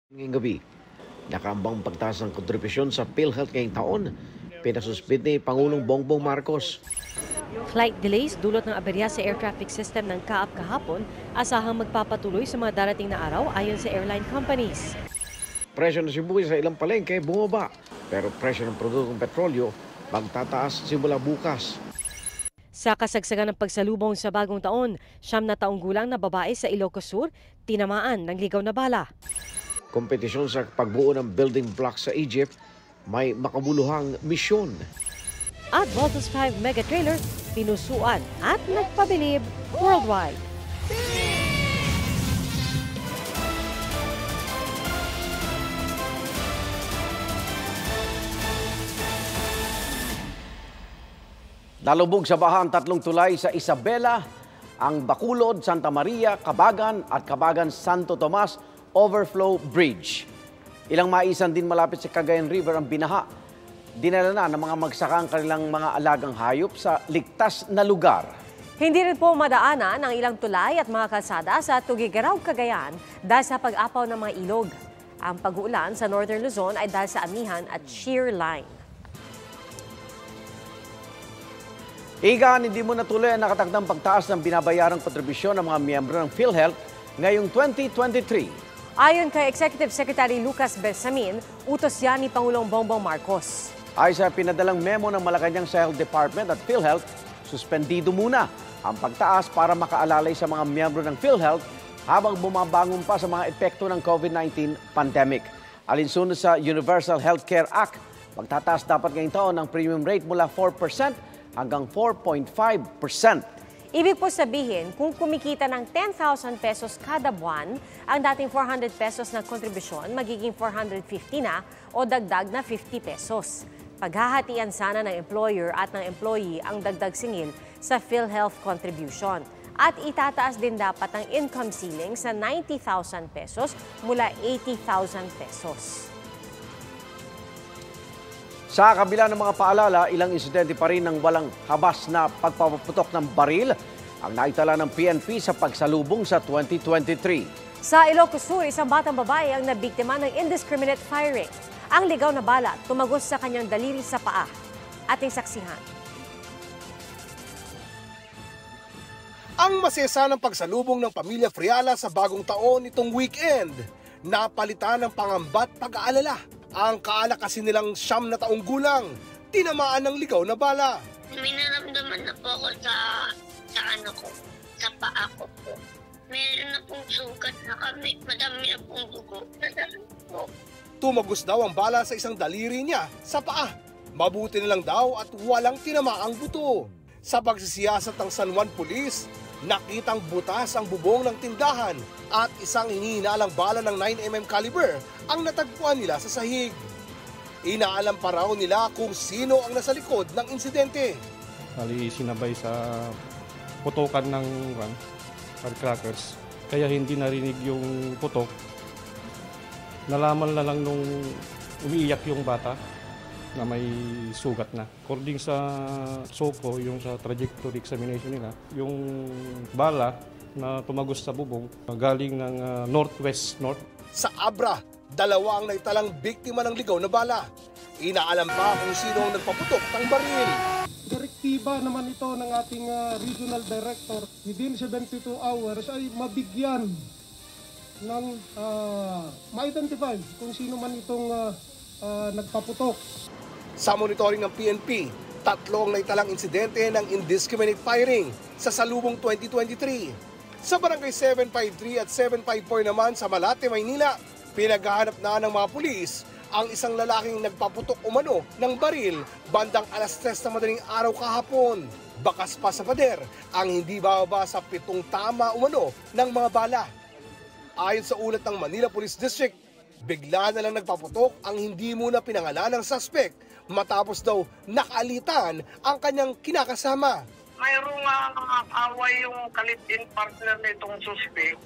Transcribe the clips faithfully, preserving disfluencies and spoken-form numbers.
Ngayong gabi, nakaambang pagtaas ng kontribusyon sa PhilHealth ngayong taon, pinasuspid ni Pangulong Bongbong Marcos. Flight delays dulot ng aberya sa air traffic system ng C A A P kahapon, asahang magpapatuloy sa mga darating na araw ayon sa airline companies. Presyo ng sibuyas sa ilang palengke bumaba, pero presyo ng produktong petrolyo magtataas simula bukas. Sa kasagsagan ng pagsalubong sa bagong taon, siyam na taong gulang na babae sa Ilocos Sur, tinamaan ng ligaw na bala. Kompetisyon sa pagbuo ng building blocks sa Egypt, may makabuluhang misyon. At Voltas five mega trailer, pinusuan at nagpabilib worldwide. Nalubog sa baha ang tatlong tulay sa Isabela, ang Bacolod, Santa Maria, Cabagan at Cabagan Santo Tomas Overflow Bridge. Ilang maisan din malapit sa Cagayan River ang binaha. Dinala na ng mga magsaka ang kanilang mga alagang hayop sa ligtas na lugar. Hindi rin po madaanan ang ilang tulay at mga kalsada sa Tugigaraw, Cagayan dahil sa pag-apaw ng mga ilog. Ang pag-uulan sa Northern Luzon ay dahil sa amihan at shear line. Igan, hindi mo natuloy ang nakatakdang pagtaas ng binabayarang kontribusyon ng mga miyembro ng PhilHealth ngayong twenty twenty-three. Ayon kay Executive Secretary Lucas Bersamin, utos yan ni Pangulong Bongbong Marcos. Ay sa pinadalang memo ng Malacanang sa Health Department at PhilHealth, suspendido muna ang pagtaas para makaalalay sa mga miyembro ng PhilHealth habang bumabangon pa sa mga epekto ng COVID nineteen pandemic. Alinsunod sa Universal Healthcare Act, magtataas dapat ngayong taon ng premium rate mula four percent hanggang four point five percent. Ibig po sabihin, kung kumikita ng ten thousand pesos kada buwan, ang dating four hundred pesos na kontribusyon magiging four hundred fifty na o dagdag na fifty pesos. Paghahatian sana ng employer at ng employee ang dagdag singil sa PhilHealth contribution. At itataas din dapat ang income ceiling sa ninety thousand pesos mula eighty thousand pesos. Sa kabila ng mga paalala, ilang insidente pa rin ng walang habas na pagpapaputok ng baril ang naitala ng P N P sa pagsalubong sa twenty twenty-three. Sa Ilocos Sur, isang batang babae ang nabiktima ng indiscriminate firing. Ang ligaw na bala tumagos sa kanyang daliri sa paa. Ating saksihan. Ang masesa ng pagsalubong ng pamilya Friala sa bagong taon nitong weekend, napalitan ng pangambat pag-aalala. Ang kaala kasi nilang siyam na taong gulang, tinamaan ng ligaw na bala. May naramdaman na po ako sa, sa ano ko, sa paa ko po. Meron na pong sugat na kami, madami na pong dugo. Po. Tumagos daw ang bala sa isang daliri niya sa paa. Mabuti na lang daw at walang tinamaang buto. Sa pagsisiyasat ng San Juan Police, nakitang butas ang bubong ng tindahan at isang hinihinalang bala ng nine millimeter caliber ang natagpuan nila sa sahig. Inaalam pa raw nila kung sino ang nasa likod ng insidente. Bali sinabay sa putokan ng uh, firecrackers, kaya hindi narinig yung putok. Nalaman na lang nung umiiyak yung bata na may sugat na. According sa S O C O, yung sa trajectory examination nila, yung bala na tumagos sa bubong galing ng uh, northwest north. Sa Abra, dalawa ang naitalang biktima ng ligaw na bala. Inaalam pa kung sino ang nagpaputok ng baril. Direktiba naman ito ng ating uh, regional director, within seventy-two hours ay mabigyan ng uh, ma-identify kung sino man itong uh, uh, nagpaputok. Sa monitoring ng P N P, tatlong naitalang insidente ng indiscriminate firing sa salubong twenty twenty-three. Sa barangay seven five three at seven five four naman sa Malate, Maynila, pinaghahanap na ng mga pulis ang isang lalaking nagpaputok umano ng baril bandang alas tres na madaling araw kahapon. Bakas pa sa pader ang hindi bababa sa pitong tama umano ng mga bala. Ayon sa ulat ng Manila Police District, bigla na lang nagpaputok ang hindi muna pinangalan ng suspect matapos daw nakaalitan ang kanyang kinakasama. Mayroong uh, away yung kalit-in partner nitong suspect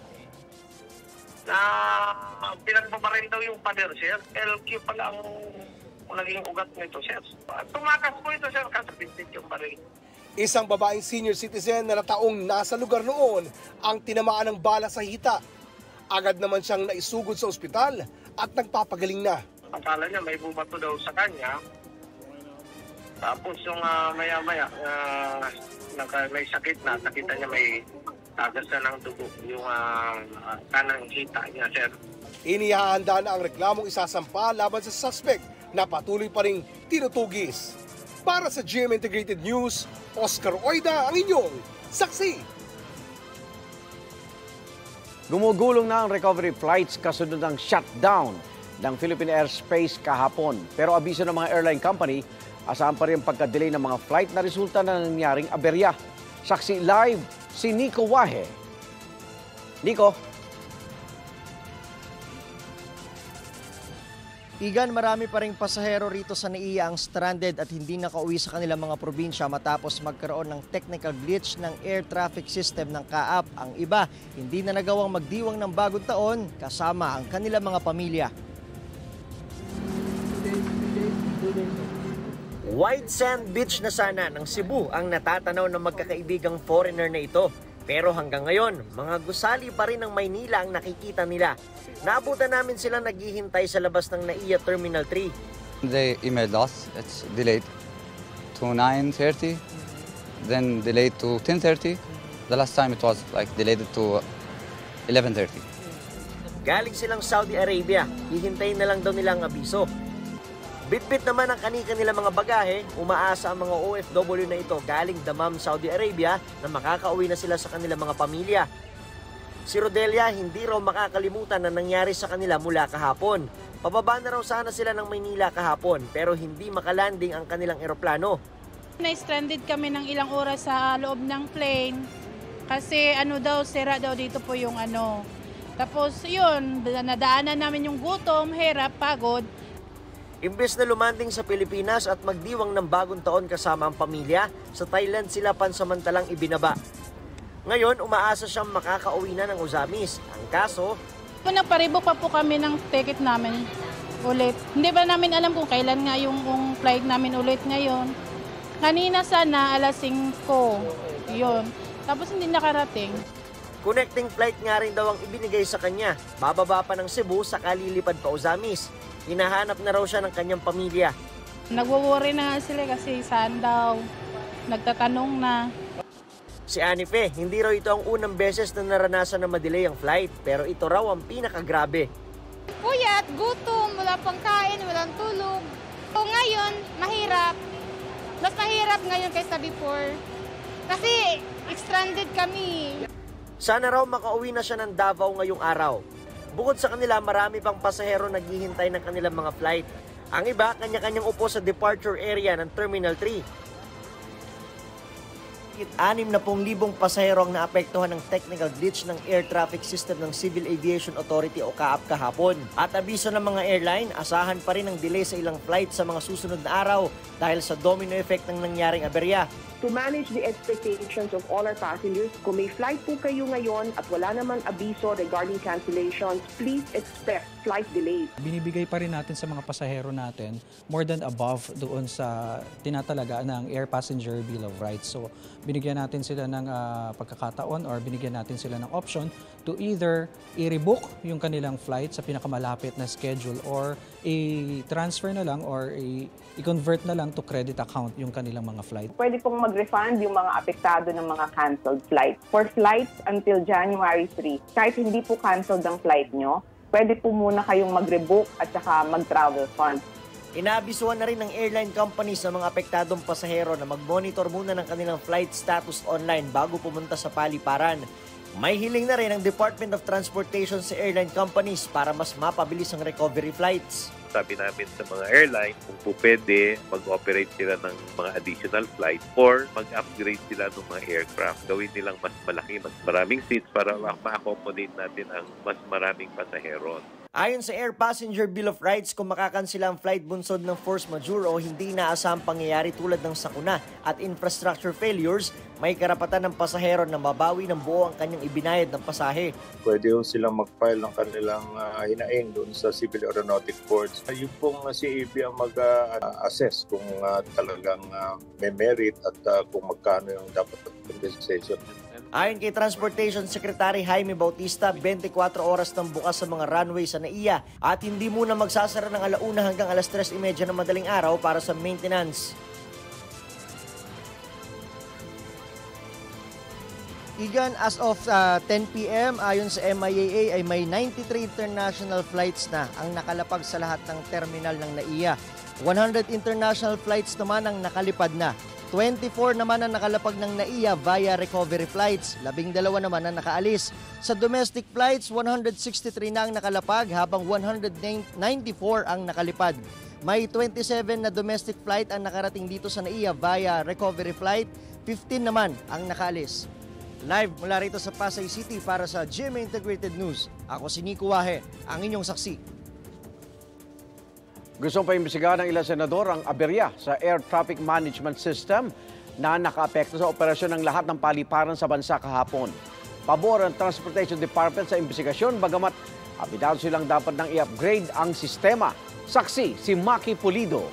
na pinagbabaril daw yung pader, sir. L Q pala ang naging ugat nito, sir. Tumakas po ito, sir, kasabit yung baril. Isang babaeng senior citizen na nataong nasa lugar noon ang tinamaan ng bala sa hita. Agad naman siyang naisugod sa ospital at nagpapagaling na. Akala niya may bumato daw sa kanya. Tapos yung uh, maya-maya, uh, naka, may sakit na, nakita niya may tagas na ng dugo yung uh, kanang hita niya, sir. Inihahanda na ang reklamong isasampa laban sa suspect na patuloy pa ring tinutugis. Para sa G M Integrated News, Oscar Oida ang inyong saksi. Gumugulong na ang recovery flights kasunod ng shutdown ng Philippine airspace kahapon. Pero abiso ng mga airline company, asahan pa rin ang pagka-delay ng mga flight na resulta na nangyaring aberya. Saksi live si Nico Wahe. Nico. Igan, marami pa ring pasahero rito sa N A I A ang stranded at hindi nakauwi sa kanilang mga probinsya matapos magkaroon ng technical glitch ng air traffic system ng K A P. Ang iba, hindi na nagawang magdiwang ng bagong taon kasama ang kanilang mga pamilya. White Sand Beach na sana ng Cebu ang natatanaw ng magkakaibigang foreigner na ito. Pero hanggang ngayon, mga gusali pa rin ng Maynila ang nakikita nila. Naabutan namin silang naghihintay sa labas ng N A I A Terminal three. They emailed us, it's delayed to nine thirty, then delayed to ten thirty. The last time it was like delayed to eleven thirty. Galing silang Saudi Arabia, hihintayin na lang daw nila ang abiso. Bitbit naman ang kani-kanilang mga bagahe, umaasa ang mga O F W na ito galing Dammam, Saudi Arabia na makakauwi na sila sa kanilang mga pamilya. Si Rodelia hindi raw makakalimutan na nangyari sa kanila mula kahapon. Pababa na raw sana sila ng Maynila kahapon pero hindi makalanding ang kanilang eroplano. Na-stranded kami ng ilang oras sa loob ng plane kasi ano daw, sira daw dito po yung ano. Tapos yun, nadaanan namin yung gutom, hirap, pagod. Imbes na lumanding sa Pilipinas at magdiwang ng bagong taon kasama ang pamilya, sa Thailand sila pansamantalang ibinaba. Ngayon, umaasa siyang makakauwi na ng Uzamis. Ang kaso, nagparibo pa po kami ng ticket namin ulit. Hindi ba namin alam kung kailan nga yung, yung flight namin ulit ngayon. Kanina sana, alas singko. Yun. Tapos hindi nakarating. Connecting flight nga rin daw ang ibinigay sa kanya. Bababa pa ng Cebu sa kalilipad pa Uzamis. Hinahanap na raw siya ng kanyang pamilya. Nagwo-worry na nga sila kasi saan daw. Nagtatanong na. Si Anife, hindi raw ito ang unang beses na naranasan na madelay ang flight. Pero ito raw ang pinakagrabe. Puyat, gutom, wala pang kain, walang tulog. So ngayon, mahirap. Mas mahirap ngayon kaysa before. Kasi stranded kami. Sana raw makauwi na siya ng Davao ngayong araw. Bukod sa kanila, marami pang pasahero naghihintay ng kanilang mga flight. Ang iba, kanya-kanyang upo sa departure area ng Terminal three. anim na pong libong pasahero ang naapektuhan ng technical glitch ng air traffic system ng Civil Aviation Authority o K A P kahapon. At abiso ng mga airline, asahan pa rin ang delay sa ilang flight sa mga susunod na araw dahil sa domino effect ng nangyaring aberya. To manage the expectations of all our passengers, kung may flight po kayo ngayon at wala naman abiso regarding cancellations, please expect flight delays. Binibigay pa rin natin sa mga pasahero natin more than above doon sa tinatalaga ng Air Passenger Bill of Rights. So binigyan natin sila ng uh, pagkakataon or binigyan natin sila ng option to either i-rebook yung kanilang flight sa pinakamalapit na schedule or i-transfer na lang or i-convert na lang to credit account yung kanilang mga flight. Pwede pong mag-refund yung mga apektado ng mga canceled flights. For flights until January third, kahit hindi po canceled ang flight nyo, pwede po muna kayong mag-rebook at saka mag-travel fund. Inaabisuhan na rin ng airline companies sa mga apektadong pasahero na mag-monitor muna ng kanilang flight status online bago pumunta sa paliparan. May hiling na rin ang Department of Transportation sa airline companies para mas mapabilis ang recovery flights. Sabi namin sa mga airline kung po pwede mag-operate sila ng mga additional flight or mag-upgrade sila ng mga aircraft. Gawin nilang mas malaki, mas maraming seats para ma-accommodate natin ang mas maraming pasahero. Ayon sa Air Passenger Bill of Rights, kung makakansila ang flight bunsod ng force majeure o hindi inaasahang pangyayari tulad ng sakuna at infrastructure failures, may karapatan ng pasahero na mabawi ng buo ang kanyang ibinayad ng pasahe. Pwede yung silang mag-file ng kanilang uh, hinaing doon sa Civil Aeronautic Boards. Yung pong uh, C A B ang mag-assess uh, kung uh, talagang uh, may merit at uh, kung magkano yung dapat compensation. Ayon kay Transportation Secretary Jaime Bautista, twenty-four oras nang bukas sa mga runway sa N A I A at hindi muna magsasara ng alauna hanggang alas tres thirty ng madaling araw para sa maintenance. Igan, as of uh, ten p m ayon sa M I A A ay may ninety-three international flights na ang nakalapag sa lahat ng terminal ng N A I A. one hundred international flights naman ang nakalipad na. twenty-four naman ang nakalapag ng N A I A via recovery flights. labing dalawa naman ang nakaalis. Sa domestic flights, one hundred sixty-three na ang nakalapag habang one hundred ninety-four ang nakalipad. May twenty-seven na domestic flight ang nakarating dito sa N A I A via recovery flight. fifteen naman ang nakaalis. Live mula rito sa Pasay City para sa G M A Integrated News. Ako si Nico Wahe, ang inyong saksi. Gustong paimbestigahan ng ilang senador ang aberya sa Air Traffic Management System na nakaapekto sa operasyon ng lahat ng paliparan sa bansa kahapon. Pabor ang Transportation Department sa imbestigasyon bagamat abidado silang dapat nang i-upgrade ang sistema. Saksi si Maki Pulido.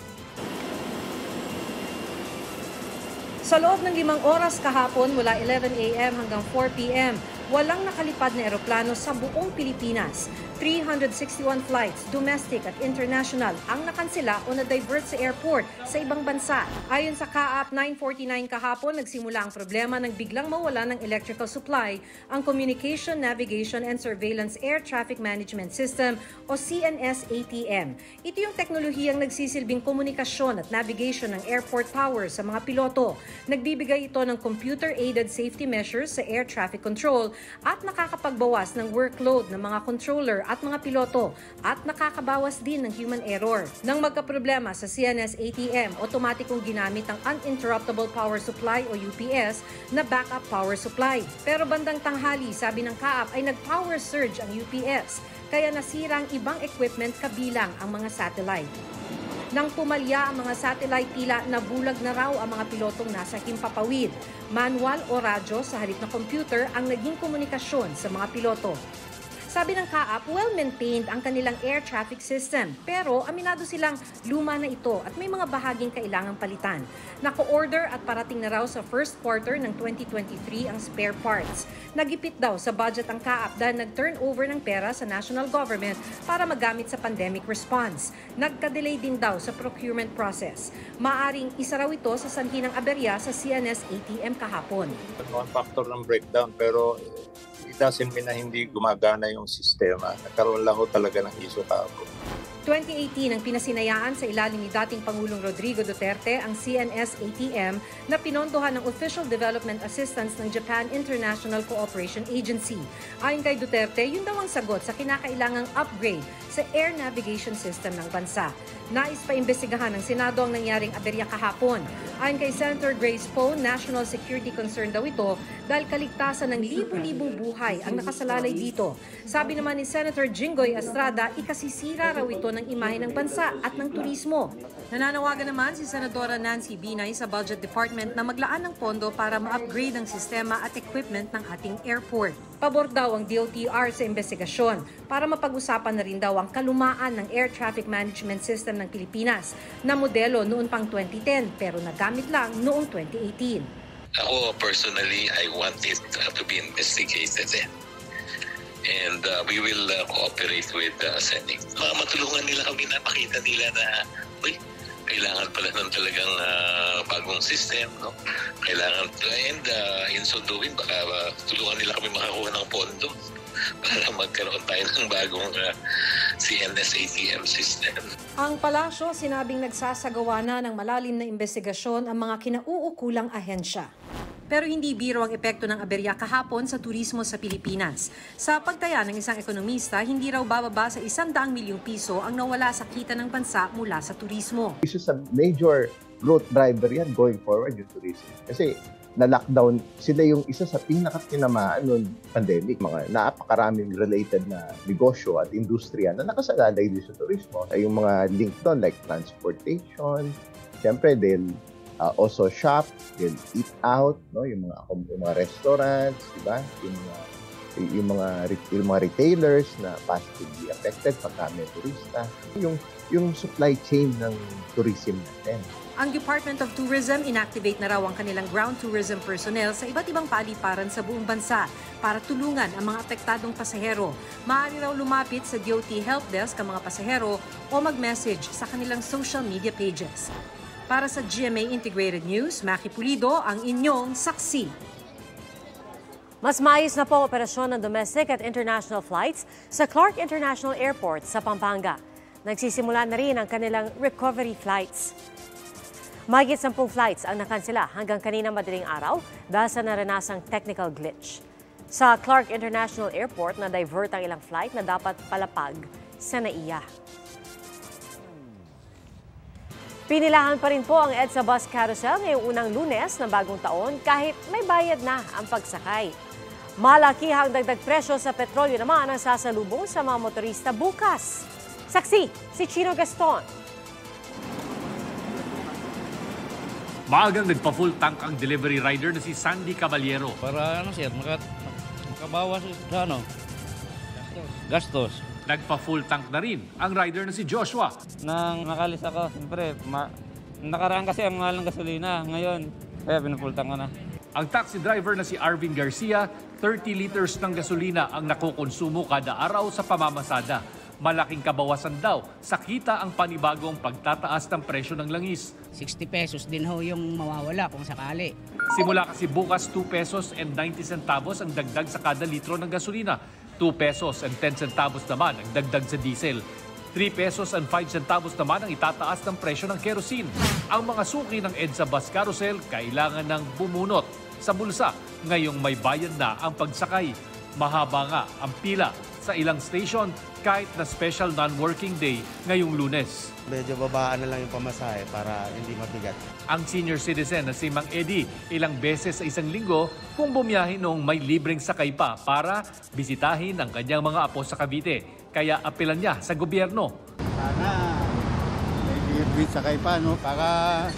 Sa loob ng limang oras kahapon mula eleven a m hanggang four p m, walang nakalipad na eroplano sa buong Pilipinas. three hundred sixty-one flights, domestic at international, ang nakansela o na-divert sa airport sa ibang bansa. Ayon sa C A A P nine forty-nine kahapon, nagsimula ang problema ng biglang mawala ng electrical supply ang Communication, Navigation and Surveillance Air Traffic Management System o C N S A T M. Ito yung teknolohiyang nagsisilbing komunikasyon at navigation ng airport tower sa mga piloto. Nagbibigay ito ng computer-aided safety measures sa air traffic control at nakakapagbawas ng workload ng mga controller at mga piloto at nakakabawas din ng human error. Nang magkaproblema sa C N S A T M, otomatikong ginamit ang Uninterruptible Power Supply o U P S na backup power supply. Pero bandang tanghali, sabi ng C A A P ay nag-power surge ang U P S, kaya nasira ang ibang equipment kabilang ang mga satellite. Nang pumalya ang mga satellite, tila nabulag na raw ang mga pilotong nasa himpapawid. Manual o radyo sa halip na computer ang naging komunikasyon sa mga piloto. Sabi ng C A A P, well-maintained ang kanilang air traffic system. Pero aminado silang luma na ito at may mga bahaging kailangang palitan. Nako-order at parating na raw sa first quarter ng twenty twenty-three ang spare parts. Nagipit daw sa budget ang C A A P dahil nag-turnover ng pera sa national government para magamit sa pandemic response. Nagka-delay din daw sa procurement process. Maaring isa raw ito sa sanhi ng aberya sa C N S A T M kahapon. One factor ng breakdown pero it doesn't mean na hindi gumagana yung sistema. Nagkaroon lang ho talaga ng issue kahapon. twenty eighteen ang pinasinayaan sa ilalim ni dating Pangulong Rodrigo Duterte ang C N S A T M na pinondohan ng Official Development Assistance ng Japan International Cooperation Agency. Ayon kay Duterte, yun daw ang sagot sa kinakailangang upgrade sa air navigation system ng bansa. Nais pa imbestigahan ng Senado ang nangyaring aberya kahapon. Ayon kay Senator Grace Poe, national security concern daw ito dahil kaligtasan ng libu-libong buhay ang nakasalalay dito. Sabi naman ni Senator Jinggoy Estrada, ikasisira raw ito ng imahe ng bansa at ng turismo. Nananawagan naman si Senadora Nancy Binay sa Budget Department na maglaan ng pondo para ma-upgrade ang sistema at equipment ng ating airport. Pabor daw ang D O T R sa investigasyon para mapag-usapan na rin daw ang kalumaan ng air traffic management system ng Pilipinas na modelo noon pang twenty ten pero nagamit lang noong twenty eighteen. Ako personally, I want it uh, to be investigated eh. And uh, we will uh, cooperate with the uh, Senate. Mga matulungan nila kami na makita nila na uy, kailangan pala ng talagang uh, bagong system, no? Kailangan, and uh, in so doing, baka uh, tulungan nila kami makakuha ng pondo para magkaroon tayo ng bagong uh, C N S A T M system. Ang palasyo, sinabing nagsasagawa na ng malalim na investigasyon ang mga kinauukulang ahensya. Pero hindi biro ang epekto ng aberya kahapon sa turismo sa Pilipinas. Sa pagtaya ng isang ekonomista, hindi raw bababa sa isang daang milyong piso ang nawala sa kita ng bansa mula sa turismo. This is a major growth driver yan going forward, yung tourism. Kasi na-lockdown, sila yung isa sa pinakatinamaan noong pandemic. Mga napakaraming related na negosyo at industriya na nakasalalay din sa turismo. Ay yung mga link doon like transportation, siyempre they'll uh, also shop, they'll eat out, no? Yung mga, yung mga restaurants, diba? Yung mga, yung mga, yung mga retailers na positively affected pagka may turista. Yung, yung supply chain ng tourism natin. Ang Department of Tourism inactivate na raw ang kanilang ground tourism personnel sa iba't ibang paliparan sa buong bansa para tulungan ang mga apektadong pasahero. Maaari raw lumapit sa D O T Help Desk ang mga pasahero o mag-message sa kanilang social media pages. Para sa G M A Integrated News, Maki Pulido, ang inyong saksi. Mas maayos na po ang operasyon ng domestic at international flights sa Clark International Airport sa Pampanga. Nagsisimula na rin ang kanilang recovery flights. Mahigit sampung flights ang nakansela hanggang kanina madaling araw dahil sa naranasang technical glitch. Sa Clark International Airport, na-divert ang ilang flight na dapat palapag sa N A I A. Pinilahan pa rin po ang EDSA Bus Carousel ngayong unang Lunes ng bagong taon kahit may bayad na ang pagsakay. Malaki ang dagdag presyo sa petrolyo naman ang sasalubong sa mga motorista bukas. Saksi, si Chino Gaston. Maagang nagpa-full tank ang delivery rider na si Sandy Caballero. Para ano sir, maka, makabawas sa ano, gastos. Nagpa-full tank na rin ang rider na si Joshua. Nang nakalis ako, siyempre, ma- nakaraan kasi ang mahal ng gasolina. Ngayon, kaya pinufull tank ko na. Ang taxi driver na si Arvin Garcia, thirty liters ng gasolina ang nakukonsumo kada araw sa pamamasada. Malaking kabawasan daw sa kita ang panibagong pagtataas ng presyo ng langis. sixty pesos din ho yung mawawala kung sakali. Simula kasi bukas two pesos and ninety centavos ang dagdag sa kada litro ng gasolina. two pesos and ten centavos naman ang dagdag sa diesel. three pesos and five centavos naman ang itataas ng presyo ng kerosene. Ang mga suki ng EDSA Bus Carousel kailangan ng bumunot sa bulsa ngayong may bayad na ang pagsakay. Mahaba nga ang pila sa ilang station kahit na special non-working day ngayong Lunes. Medyo babaan na lang yung pamasahe para hindi mabigat. Ang senior citizen na si Mang Eddie ilang beses sa isang linggo kung bumiyahe noong may libreng sakay pa para bisitahin ang kanyang mga apo sa Cavite. Kaya apelan niya sa gobyerno. Sana may libreng sakay pa no, para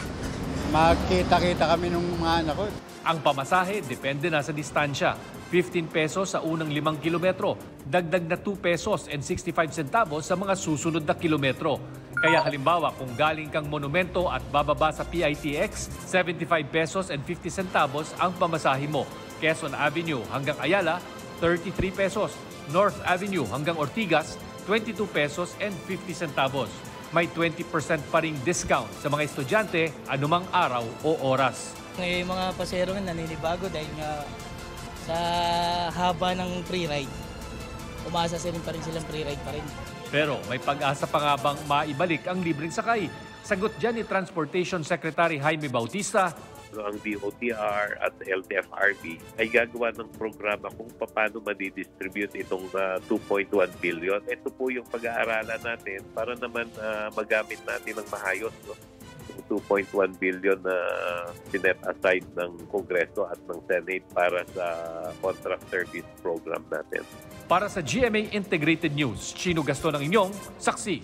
magkita-kita kami ng mga anak ko. Ang pamasahe depende na sa distansya. fifteen pesos sa unang limang kilometro, dagdag na two pesos and sixty-five centavos sa mga susunod na kilometro. Kaya halimbawa kung galing kang Monumento at bababa sa P I T X, seventy-five pesos and fifty centavos ang pamasahe mo. Quezon Avenue hanggang Ayala, thirty-three pesos. North Avenue hanggang Ortigas, twenty-two pesos and fifty centavos. May twenty percent pa ring discount sa mga estudyante anumang araw o oras. Ngayon mga pasero naninibago dahil nga sa haba ng free ride. Umasa sila pa rin silang free ride pa rin. Pero may pag-asa pa nga bang maibalik ang libreng sakay? Sagot dyan ni Transportation Secretary Jaime Bautista. Ang D O T R at L T F R B ay gagawa ng programa kung paano madidistribute itong uh, two point one billion. Ito po yung pag-aaralan natin para naman uh, magamit natin ng maayos. No? two point one billion na uh, sinet aside ng Kongreso at ng Senate para sa contract service program natin. Para sa G M A Integrated News, Chino Gaston ang inyong saksi.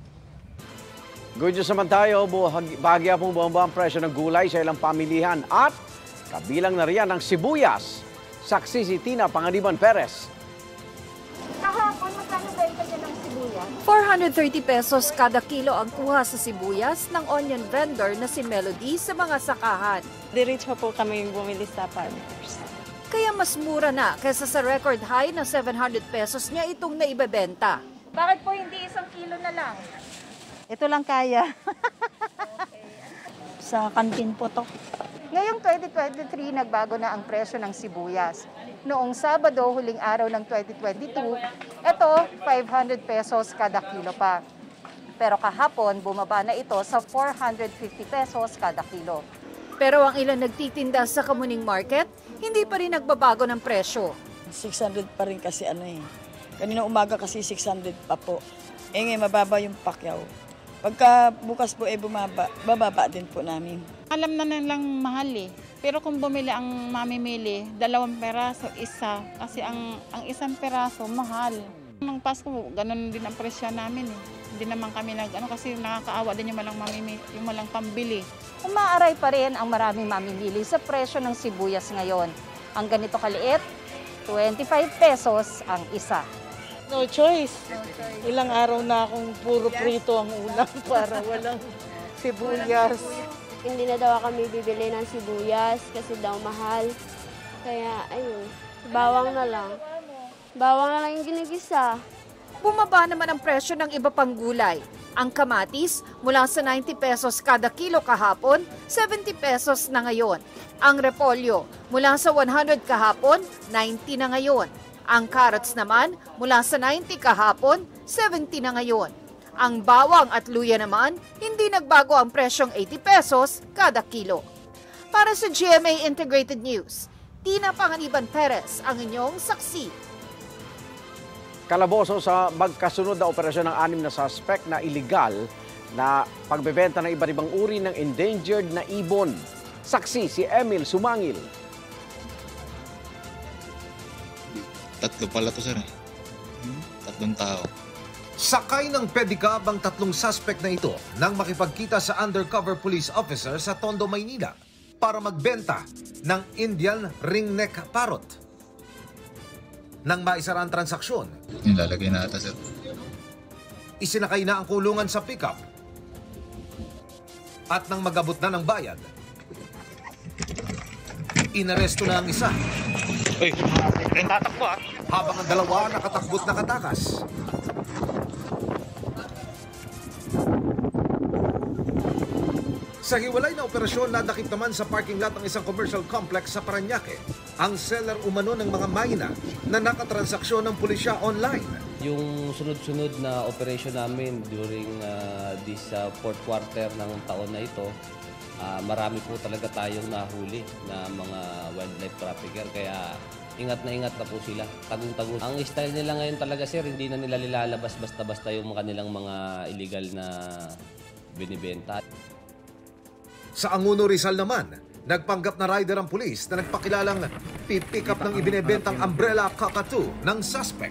Good news naman tayo, bahagya pong bumaba ang presyo ng gulay sa ilang pamilihan at kabilang na riyan ang sibuyas. Saksi si Tina Panganiban Perez. Kahapon, magkano benta niya ng sibuyas? four hundred thirty pesos kada kilo ang kuha sa sibuyas ng onion vendor na si Melody sa mga sakahan. Diretso po kami bumili sa farmers. Kaya mas mura na kaysa sa record high na seven hundred pesos niya itong naibebenta. Bakit po hindi isang kilo na lang? Ito lang kaya. Sa kantin po to. Ngayong twenty twenty-three, nagbago na ang presyo ng sibuyas. Noong Sabado, huling araw ng twenty twenty-two, ito, five hundred pesos kada kilo pa. Pero kahapon, bumaba na ito sa four hundred fifty pesos kada kilo. Pero ang ilan nagtitinda sa Kamuning Market, hindi pa rin nagbabago ng presyo. six hundred pa rin kasi ano eh. Kanina umaga kasi six hundred pa po. Eh ngayon mababa yung pakyaw. Pagka bukas po eh bumaba, bababa din po namin. Alam na nilang mahal eh. Pero kung bumili ang mamimili, dalawang peraso, isa. Kasi ang, ang isang peraso, mahal. Nung Pasko, ganun din ang presyo namin eh. Hindi naman kami nag, ano kasi nakakaawa din yung malang mamimili, yung malang pambili. Umaaray pa rin ang maraming mamimili sa presyo ng sibuyas ngayon. Ang ganito kaliit, twenty-five pesos ang isa. No choice. Ilang araw na akong puro prito ang ulam para walang sibuyas. Hindi na daw kami bibili ng sibuyas kasi daw mahal. Kaya ayun, bawang na lang. Bawang na lang yung ginigisa. Bumaba naman ang presyo ng iba pang gulay. Ang kamatis mula sa ninety pesos kada kilo kahapon, seventy pesos na ngayon. Ang repolyo mula sa one hundred kahapon, ninety na ngayon. Ang carrots naman mula sa ninety kahapon, seventy na ngayon. Ang bawang at luya naman, hindi nagbago ang presyong eighty pesos kada kilo. Para sa G M A Integrated News, Tina Panganiban Perez ang inyong saksi. Kalaboso sa magkasunod na operasyon ng anim na suspect na illegal na pagbebenta ng iba't ibang uri ng endangered na ibon. Saksi si Emil Sumangil. Tatlo pala to, sir. Tatlong tao. Sakay ng pedicab ang tatlong suspect na ito nang makipagkita sa undercover police officer sa Tondo, Maynila para magbenta ng Indian ringneck parrot. Nang maisara ang transaksyon, nilalagay na ata, sir. Isinakay na ang kulungan sa pickup. At nang magabot na ng bayad, inaresto na ang isa. Uy, tatakbo ah. Habang ang dalawa nakatakbot na katakas. Sa hiwalay na operasyon, nadakip naman sa parking lot ng isang commercial complex sa Parañaque ang seller umano ng mga mayna na nakatransaksyon ng pulisya online. Yung sunod-sunod na operation namin during uh, this uh, fourth quarter ng taon na ito, uh, marami po talaga tayong nahuli na mga wildlife trafficker. Kaya ingat na ingat na po sila, tagung-tagung. Ang style nila ngayon talaga, sir, hindi na nila nilalabas basta-basta yung kanilang mga illegal na binibenta. Sa Anguno Rizal naman, nagpanggap na rider ang pulis na nagpakilalang pipick up ng ibinebentang umbrella cockatoo ng suspect.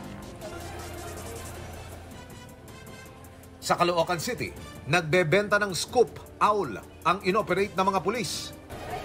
Sa Caloocan City, nagbebenta ng scoop owl ang inoperate na mga pulis.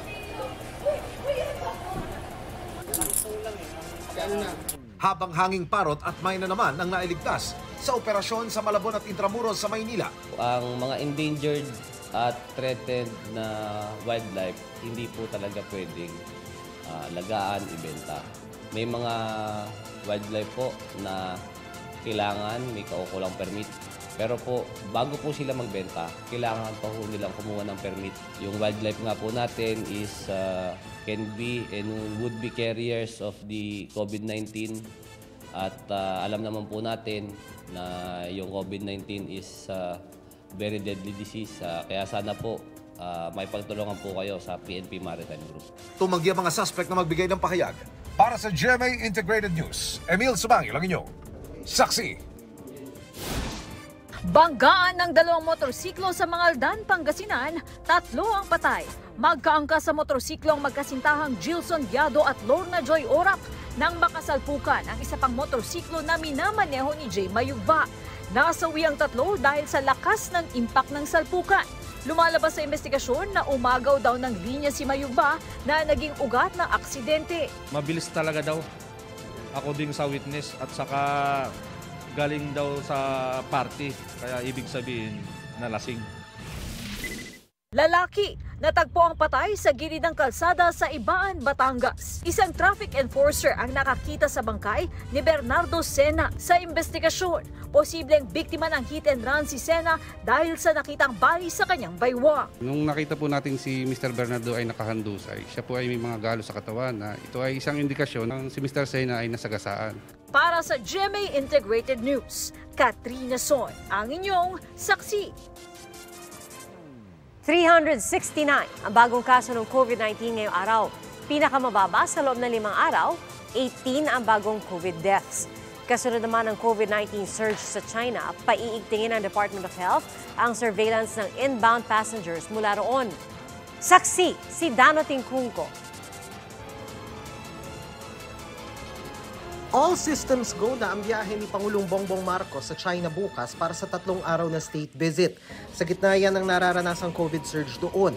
Habang hanging parot at mayna naman ang nailigtas sa operasyon sa Malabon at Intramuros sa Maynila. Ang mga endangered at threatened na wildlife, hindi po talaga pwedeng uh, lagaan, ibenta. May mga wildlife po na kailangan may kaukulang permit. Pero po, bago po sila magbenta, kailangan pa po nilang kumuha ng permit. Yung wildlife nga po natin is uh, can be and would be carriers of the COVID nineteen. At uh, alam naman po natin na yung COVID nineteen is uh, very deadly disease. Uh, kaya sana po uh, may pagtulungan po kayo sa P N P Maritime Group. Tumanggi ang mga suspect na magbigay ng pahayag. Para sa G M A Integrated News, Emil Sumangil ang inyong saksi. Banggaan ng dalawang motorsiklo sa Mangaldan, Pangasinan, tatlo ang patay. Magkaangkas sa motorsiklo ang magkasintahang Gilson Diado at Lorna Joy Orap nang makasalpukan ang isa pang motorsiklo na minamaneho ni Jay Mayugba. Nasawi ang tatlo dahil sa lakas ng impact ng salpukan. Lumalabas sa investigasyon na umagaw daw ng linya si Mayugba na naging ugat ng aksidente. Mabilis talaga daw, according sa witness, at saka galing daw sa party, kaya ibig sabihin nalasing. Lalaki, natagpo ang patay sa gilid ng kalsada sa Ibaan, Batangas. Isang traffic enforcer ang nakakita sa bangkay ni Bernardo Sena. Sa investigasyon, posibleng biktima ng hit and run si Sena dahil sa nakitang bali sa kanyang baywang. Nung nakita po natin si Mister Bernardo ay nakahandusay, siya po ay may mga galo sa katawan na ito ay isang indikasyon na si Mister Sena ay nasagasaan. Para sa G M A Integrated News, Katrina Son ang inyong saksi. three hundred sixty-nine ang bagong kaso ng COVID nineteen ngayong araw. Pinakamababa sa loob ng limang araw, eighteen ang bagong COVID deaths. Kasunod naman ng COVID nineteen surge sa China, paiigtingin ng Department of Health ang surveillance ng inbound passengers mula roon. Saksi si Dano Tingkungko. All systems go na ang biyahe ni Pangulong Bongbong Marcos sa China bukas para sa tatlong araw na state visit. Sa gitna yan ng nararanasang COVID surge doon.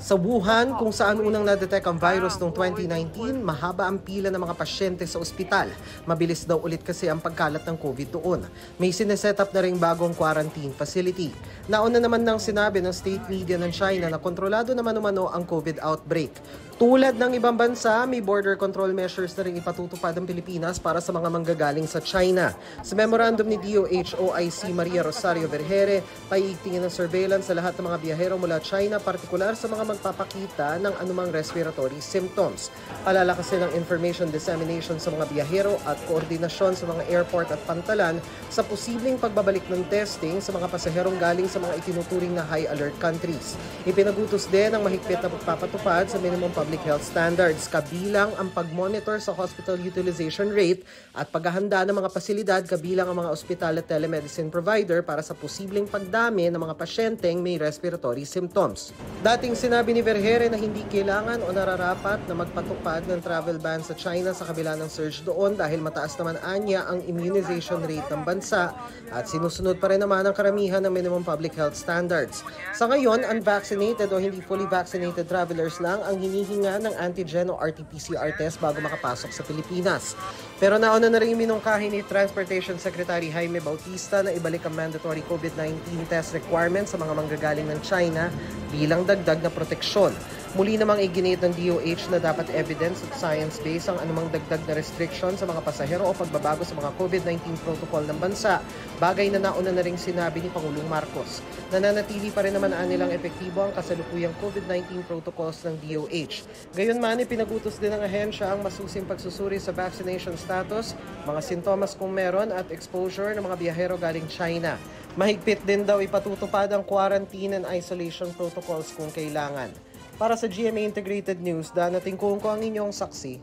Sa Wuhan, kung saan unang na-detect ang virus noong twenty nineteen, mahaba ang pila ng mga pasyente sa ospital. Mabilis daw ulit kasi ang pagkalat ng COVID doon. May sineset up na rin bagong quarantine facility. Nauna naman nang sinabi ng state media ng China na kontrolado naman umano ang COVID outbreak. Tulad ng ibang bansa, may border control measures na rin ipatutupad ang Pilipinas para sa mga manggagaling sa China. Sa memorandum ni D O H O I C Maria Rosario Vergere, paiigtingin ng surveillance sa lahat ng mga biyahero mula China, partikular sa mga magpapakita ng anumang respiratory symptoms. Palalakasin ang information dissemination sa mga biyahero at koordinasyon sa mga airport at pantalan sa posibleng pagbabalik ng testing sa mga pasaherong galing sa mga itinuturing na high alert countries. Ipinagutos din ang mahigpit na pagpapatupad sa minimum public health standards, kabilang ang pag-monitor sa hospital utilization rate at paghahanda ng mga pasilidad kabilang ang mga ospital at telemedicine provider para sa posibleng pagdami ng mga pasyenteng may respiratory symptoms. Dating sinabi ni Vergere na hindi kailangan o nararapat na magpatupad ng travel ban sa China sa kabila ng surge doon dahil mataas naman anya ang immunization rate ng bansa at sinusunod pa rin naman ang karamihan ng minimum public health standards. Sa ngayon, unvaccinated o hindi fully vaccinated travelers lang ang hinihingi nga ng antigen o R T P C R test bago makapasok sa Pilipinas. Pero nauna na rin minungkahi ni Transportation Secretary Jaime Bautista na ibalik ang mandatory COVID nineteen test requirements sa mga manggagaling ng China bilang dagdag na proteksyon. Muli namang iginit ng D O H na dapat evidence at science-based ang anumang dagdag na restriction sa mga pasahero o pagbabago sa mga COVID nineteen protocol ng bansa, bagay na nauna na ring sinabi ni Pangulong Marcos. Nananatili pa rin naman nilang epektibo ang kasalukuyang COVID nineteen protocols ng D O H. Gayunman, ipinagutos din ng ahensya ang masusing pagsusuri sa vaccination status, mga sintomas kung meron at exposure ng mga biyahero galing China. Mahigpit din daw ipatutupad ang quarantine and isolation protocols kung kailangan. Para sa G M A Integrated News, danating kung ko ang inyong saksi.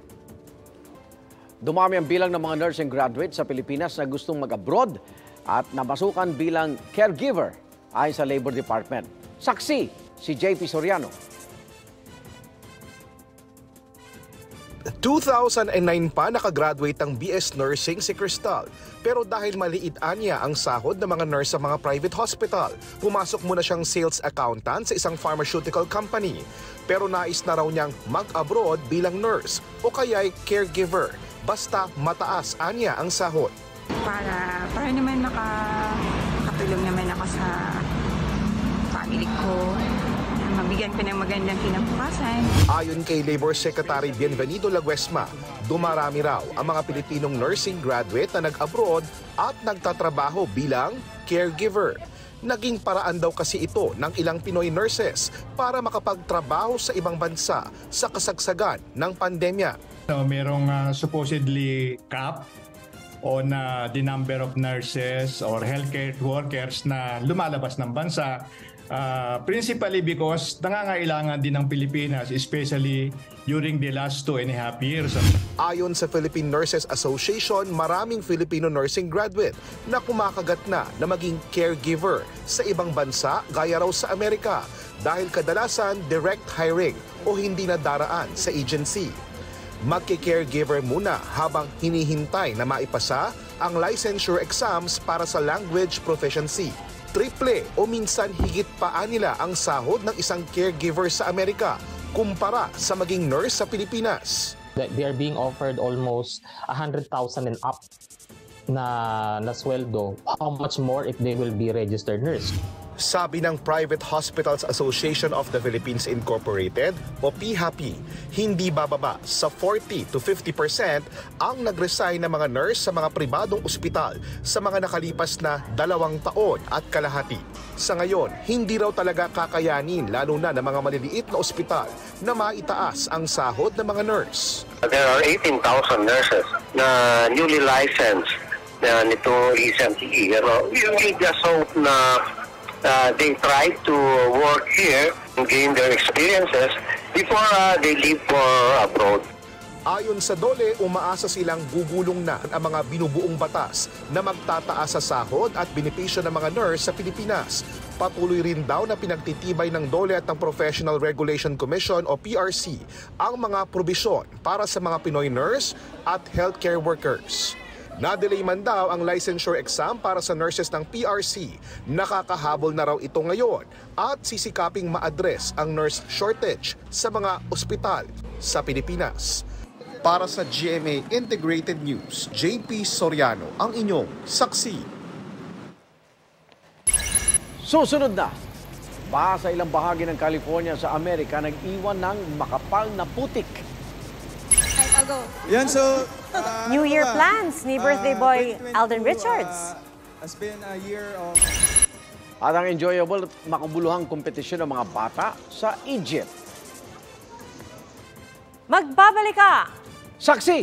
Dumami ang bilang ng mga nursing graduate sa Pilipinas na gustong mag-abroad at namasukan bilang caregiver ayon sa Labor Department. Saksi, si J P Soriano. two thousand nine pa nakagraduate ang B S Nursing si Crystal. Pero dahil maliit anya ang sahod ng mga nurse sa mga private hospital, pumasok muna siyang sales accountant sa isang pharmaceutical company. Pero nais na raw niyang mag-abroad bilang nurse o kaya'y caregiver. Basta mataas anya ang sahod. Para, para naman maka, makatulong naman ako sa family ko. Mabigyan ko ng magandang kinabukasan. Ayon kay Labor Secretary Bienvenido Laguesma, dumarami raw ang mga Pilipinong nursing graduate na nag-abroad at nagtatrabaho bilang caregiver. Naging paraan daw kasi ito ng ilang Pinoy nurses para makapagtrabaho sa ibang bansa sa kasagsagan ng pandemya. So, merong uh, supposedly cap on uh, the number of nurses or healthcare workers na lumalabas ng bansa. Uh, principally because nangangailangan din ng Pilipinas, especially during the last two and a half years. Ayon sa Philippine Nurses Association, maraming Filipino nursing graduate na kumakagat na na maging caregiver sa ibang bansa gaya raw sa Amerika dahil kadalasan direct hiring o hindi na daraan sa agency. Magki-caregiver muna habang hinihintay na maipasa ang licensure exams para sa language proficiency. Triple o minsan higit pa nila ang sahod ng isang caregiver sa Amerika kumpara sa maging nurse sa Pilipinas. They are being offered almost one hundred thousand and up na, na sweldo. How much more if they will be registered nurse? Sabi ng Private Hospitals Association of the Philippines Incorporated o P H A P I, hindi bababa sa forty to fifty percent ang nag-resign na mga nurse sa mga pribadong ospital sa mga nakalipas na dalawang taon at kalahati. Sa ngayon, hindi raw talaga kakayanin lalo na ng mga maliliit na ospital na maitaas ang sahod ng mga nurse. There are eighteen thousand nurses na newly licensed na nito recently. We, we just hope na Uh, they try to work here and gain their experiences before uh, they leave for abroad. Ayon sa DOLE, umaasa silang gugulong na ang mga binubuong batas na magtataas sa sahod at benepisyo ng mga nurse sa Pilipinas. Patuloy rin daw na pinagtitibay ng DOLE at ng Professional Regulation Commission o P R C ang mga probisyon para sa mga Pinoy nurse at healthcare workers. Na-delay man daw ang licensure exam para sa nurses ng P R C. Nakakahabol na raw ito ngayon at sisikaping ma-address ang nurse shortage sa mga ospital sa Pilipinas. Para sa G M A Integrated News, J P Soriano ang inyong saksi. Susunod na, baha sa ilang bahagi ng California sa Amerika nag-iwan ng makapal na putik. Yan, so... Uh, New Year ba? plans ni birthday boy uh, Alden Richards. Uh, has been a year of... At ang enjoyable at makabuluhang kompetisyon ng mga bata sa Egypt. Magbabalik ka! Saksi!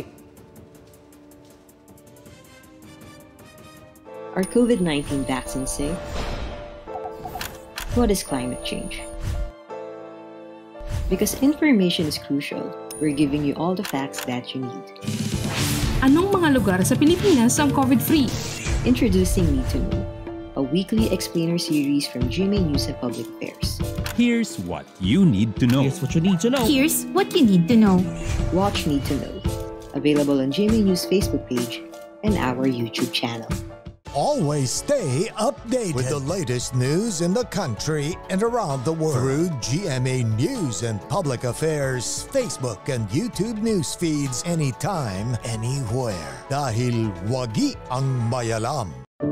Are COVID nineteen vaccines safe? What is climate change? Because information is crucial, we're giving you all the facts that you need. Anong mga lugar sa Pilipinas ang COVID-free? Introducing Need to Know, a weekly explainer series from G M A News and Public Affairs. Here's what you need to know. Here's what you need to know. Here's what you need to know. Watch Need to Know. Available on G M A News Facebook page and our YouTube channel. Always stay updated with the latest news in the country and around the world through G M A News and Public Affairs Facebook and YouTube news feeds anytime, anywhere. Dahil wagi ang mayalam.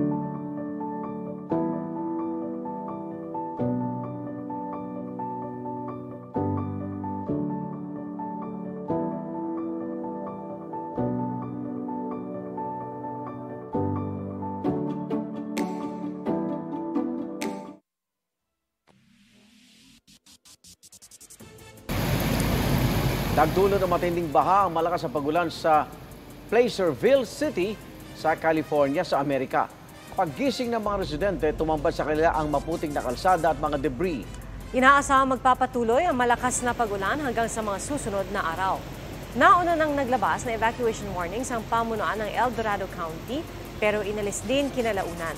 Nagdulot ng matinding baha ang malakas na pagulan sa Placerville City sa California sa Amerika. Paggising ng mga residente, tumambad sa kanila ang maputing na kalsada at mga debris. Inaasahang magpapatuloy ang malakas na pagulan hanggang sa mga susunod na araw. Nauna nang naglabas na evacuation warnings ang pamunuan ng El Dorado County pero inalis din kinalaunan.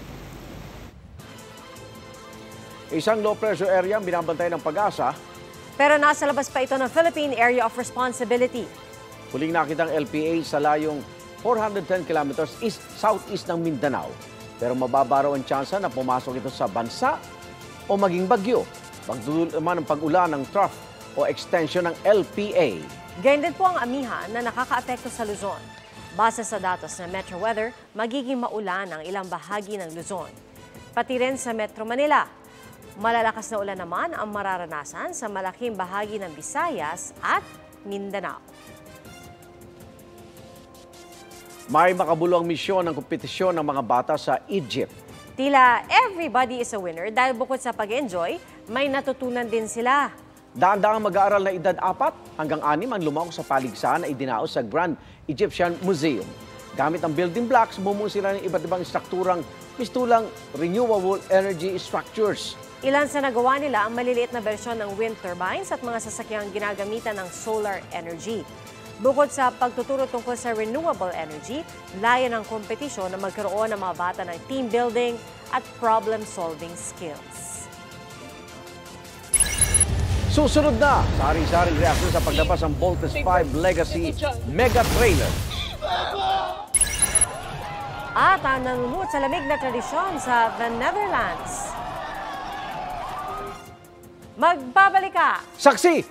Isang low pressure area ang binabantay ng Pag-asa. Pero nasa labas pa ito ng Philippine Area of Responsibility. Huling nakitang L P A sa layong four hundred ten kilometers east southeast ng Mindanao. Pero mababa raw ang tsansa na pumasok ito sa bansa o maging bagyo. Magdudulot naman ang pag-ulan ng trough o extension ng L P A. Ganyan din po ang amihan na nakakaapekto sa Luzon. Base sa datos ng Metro Weather, magiging maulan ang ilang bahagi ng Luzon. Pati rin sa Metro Manila. Malalakas na ulan naman ang mararanasan sa malaking bahagi ng Visayas at Mindanao. May makabuluhang misyon ng kompetisyon ng mga bata sa Egypt. Tila everybody is a winner dahil bukod sa pag-enjoy, may natutunan din sila. Daan-daang mag-aaral na edad apat hanggang anim ang lumako sa paligsahan na idinaos sa Grand Egyptian Museum. Gamit ang building blocks, bumuo sila ng iba't ibang strukturang pistulang renewable energy structures. Ilan sa nagawa nila ang maliliit na bersyon ng wind turbines at mga sasakyang ginagamitan ng solar energy. Bukod sa pagtuturo tungkol sa renewable energy, layo ng kompetisyon na magkaroon ng mga bata ng team building at problem-solving skills. Susunod na, sari-saring reaksyon sa paglabas ng Voltes five Legacy Mega Trailer. At ang nanunod sa lamig na tradisyon sa the Netherlands. Magbabalik ka! Saksi!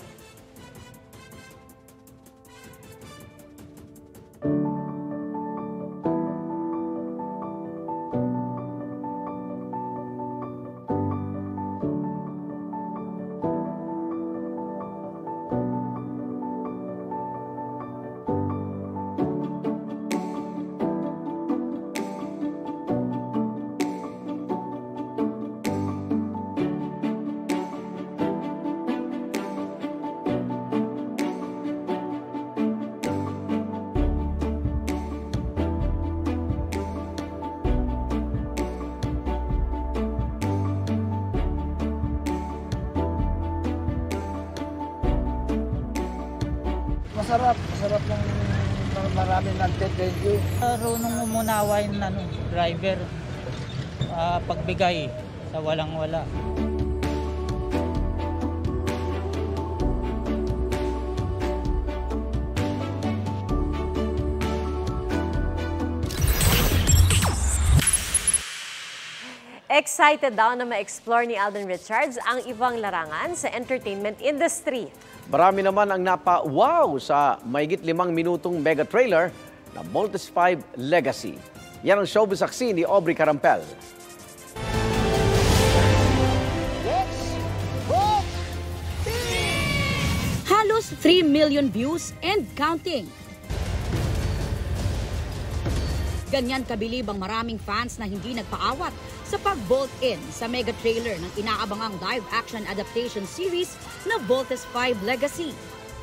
Masarap, masarap ng marami nagte-thank you. Marunong umunawa yung ano, driver, uh, pagbigay sa walang-wala. Excited daw na ma-explore ni Alden Richards ang ibang larangan sa entertainment industry. Marami naman ang napa-wow sa mahigit limang minutong mega trailer na Voltes five Legacy. Yan ang showbiz saksi ni Aubrey Carampel. Halos three million views and counting. Ganyan kabilib ang maraming fans na hindi nagpaawat sa pag-bolt in sa mega trailer ng inaabangang live-action adaptation series na Voltes five Legacy.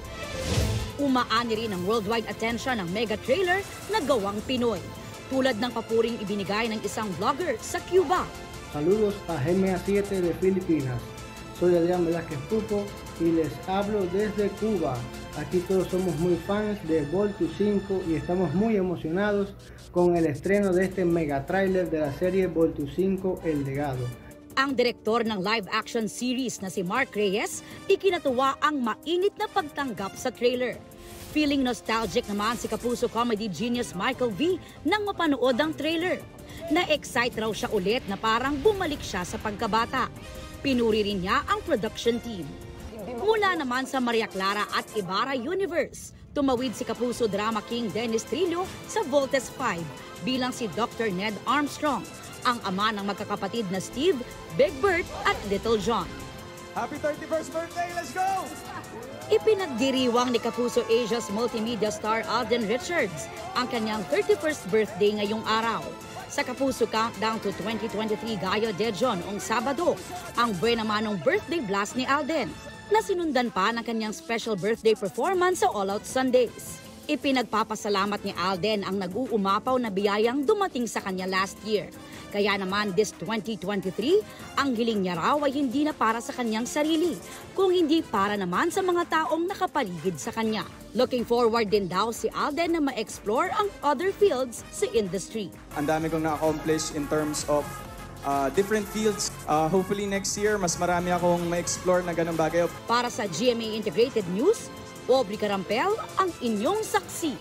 Umaani rin ang worldwide attention ng mega trailer na gawang Pinoy, tulad ng papuring ibinigay ng isang vlogger sa Cuba. Saludos a G M A siete de Filipinas. Soy Adrián Velázquez Pupo y les hablo desde Cuba. Aquí todos somos muy fans de Voltes cinco y estamos muy emocionados con el estreno de este mega trailer de la serie Voltes cinco El Legado. Ang direktor ng live-action series na si Mark Reyes, ikinatuwa ang mainit na pagtanggap sa trailer. Feeling nostalgic naman si kapuso comedy genius Michael V nang mapanood ang trailer. Na-excite raw siya ulit na parang bumalik siya sa pagkabata. Pinuri rin niya ang production team. Mula naman sa Maria Clara at Ibarra Universe, tumawid si kapuso drama king Dennis Trillo sa Voltes five bilang si Doctor Ned Armstrong, ang ama ng magkakapatid na Steve, Big Bert at Little John. Happy thirty-first birthday! Let's go! Ipinagdiriwang ni Kapuso Asia's multimedia star Alden Richards ang kanyang thirty-first birthday ngayong araw. Sa Kapuso Countdown to twenty twenty-three Gayo de John ong Sabado, ang buwan naman ng birthday blast ni Alden, na sinundan pa ng kanyang special birthday performance sa All Out Sundays. Ipinagpapasalamat ni Alden ang nag-uumapaw na biyayang dumating sa kanya last year. Kaya naman this twenty twenty-three, ang hiling niya raw ay hindi na para sa kanyang sarili, kung hindi para naman sa mga taong nakapaligid sa kanya. Looking forward din daw si Alden na ma-explore ang other fields sa industry. Ang dami kong na-accomplish in terms of uh, different fields. Uh, hopefully next year, mas marami akong ma-explore na ganung bagay. Para sa G M A Integrated News, Aubrey Carampel, ang inyong saksi.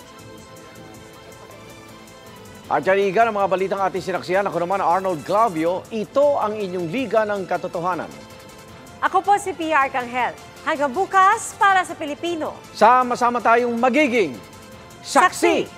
At yan iga ng mga balitang ating sinaksihan. Ako naman Arnold Glavio. Ito ang inyong Liga ng Katotohanan. Ako po si Pia Arcangel. Hanggang bukas para sa Pilipino. Sama-sama tayong magiging saksi!